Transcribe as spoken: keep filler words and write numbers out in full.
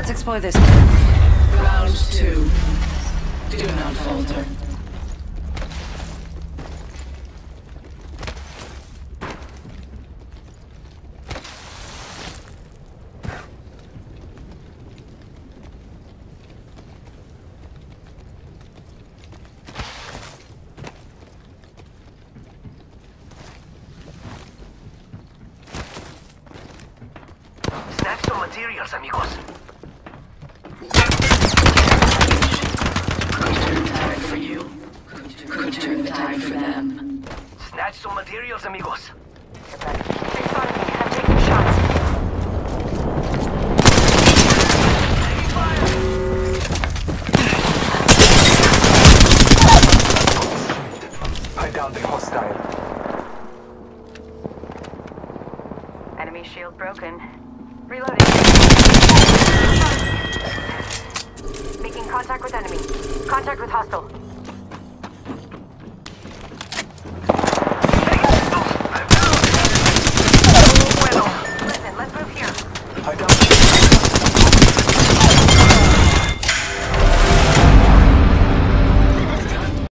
Let's explore this. Round two. Do not falter. Snatch some materials, amigos. Could turn the tide for you. Could turn the tide for them. Snatch some materials, amigos. They spotted me. I'm taking shots. Taking fire! I downed the hostile. Enemy shield broken. Reloading. Making contact with enemy. Contact with hostile.